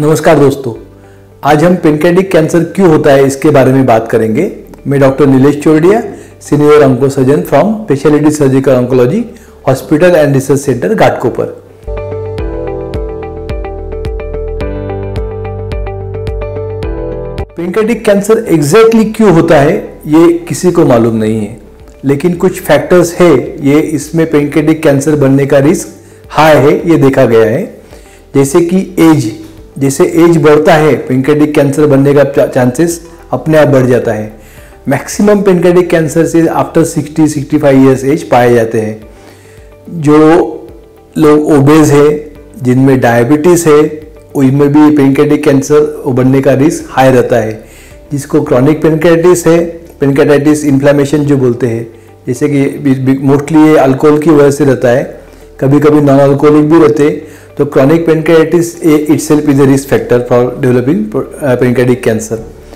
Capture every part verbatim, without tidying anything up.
नमस्कार दोस्तों, आज हम पेनक्रियाटिक कैंसर क्यों होता है इसके बारे में बात करेंगे। मैं doctor Nilesh Chordia, senior onco surgeon from speciality surgical oncology hospital and research centre Ghatkopar. Pancreatic cancer exactly क्यों होता है ये किसी को मालूम नहीं है, लेकिन कुछ फैक्टर्स है ये इसमें पेनक्रियाटिक कैंसर बनने का रिस्क हाई है, ये देखा गया है। जैसे कि एज जैसे एज बढ़ता है पेनक्रियाटिक कैंसर बनने का चांसेस अपने आप बढ़ जाता है। मैक्सिमम पेनक्रियाटिक कैंसर से after sixty sixty five years age पाए जाते हैं। जो लोग ओबेज है, जिनमें डायबिटीज़ है, उनमें भी पेनक्रियाटिक कैंसर बनने का रिस्क हाई रहता है। जिसको क्रॉनिक पेनक्रियाटिस है, पेनक्रियाटाइटिस इन्फ्लेमेशन जो बोलते हैं, जैसे कि मोस्टली ये अल्कोहल की वजह से रहता है, कभी कभी नॉन अल्कोहलिक भी रहते हैं। तो chronic pancreatitis itself is a risk factor for developing pancreatic cancer.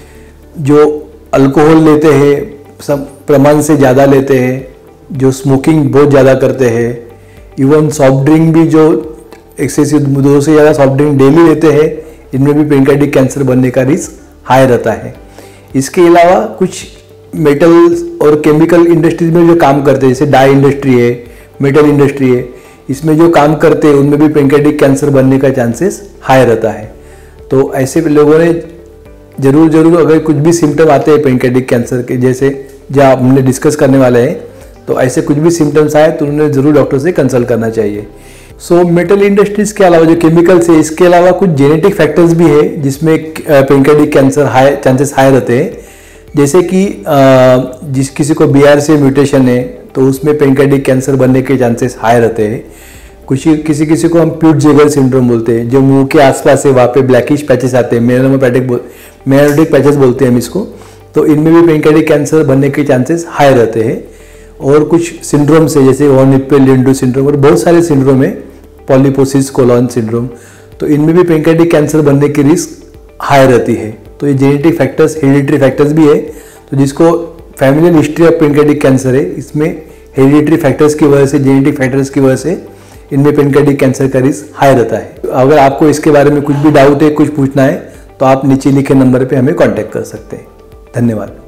जो अल्कोहल लेते हैं, सब प्रमाण से ज़्यादा लेते हैं, जो स्मोकिंग बहुत ज़्यादा करते हैं, इवन सॉफ्ट ड्रिंक भी जो एक्सेसिव दो से ज़्यादा सॉफ्ट ड्रिंक डेली लेते हैं, इनमें भी पेनक्रियाटिक कैंसर बनने का रिस्क हाई रहता है। इसके अलावा कुछ मेटल और केमिकल इंडस्ट्रीज में जो काम करते हैं, जैसे डाई इंडस्ट्री है, मेटल इंडस्ट्री है, इसमें जो काम करते हैं उनमें भी पेनक्रियाटिक कैंसर बनने का चांसेस हाई रहता है। तो ऐसे लोगों ने जरूर जरूर अगर कुछ भी सिम्टम आते हैं पेनक्रियाटिक कैंसर के, जैसे जहाँ हमने डिस्कस करने वाले हैं, तो ऐसे कुछ भी सिम्टम्स आए तो उन्हें जरूर डॉक्टर से कंसल्ट करना चाहिए। सो मेटल इंडस्ट्रीज के अलावा जो केमिकल्स है, इसके अलावा कुछ जेनेटिक फैक्टर्स भी है जिसमें pancreatic cancer high chances high रहते हैं। जैसे कि जिस किसी को बी आर सी म्यूटेशन है तो उसमें पेनक्रियाटिक कैंसर बनने के चांसेस हाई रहते हैं। कुछ किसी किसी को हम प्यूट-जेगर सिंड्रोम बोलते हैं, जो मुंह के आसपास है वहाँ पे ब्लैकिश पैचेस आते हैं, मेलानोमैटिक मेलानोटिक पैचेस बोलते हैं हम इसको। तो इनमें भी पेनक्रियाटिक कैंसर बनने के चांसेस हाई रहते हैं। और कुछ सिंड्रोम्स है जैसे वॉन हिप्पल-लिंडे सिंड्रोम और बहुत सारे सिंड्रोम है, पॉलीपोसिस कोलन सिंड्रोम, तो इनमें भी पेनक्रियाटिक कैंसर बनने की रिस्क हाई रहती है। तो ये जेनेटिक फैक्टर्स, हेरिडिटरी फैक्टर्स भी है। तो जिसको familial history of pancreatic cancer है, इसमें हेरिडिटरी फैक्टर्स की वजह से, जेनेटिक फैक्टर्स की वजह से इनमें पेनक्रियाटिक कैंसर का रिस्क हाई रहता है। अगर आपको इसके बारे में कुछ भी डाउट है, कुछ पूछना है, तो आप नीचे लिखे नंबर पे हमें कांटेक्ट कर सकते हैं। धन्यवाद।